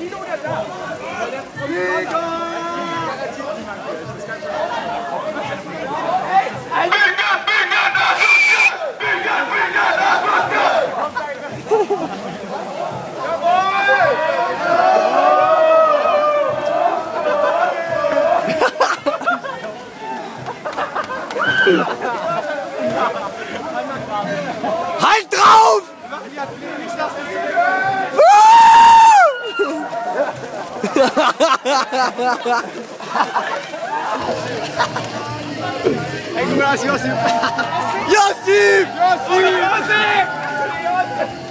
Hier oder da? Halt drauf! Hey, du hast Josip! Josip! Josip! Josip!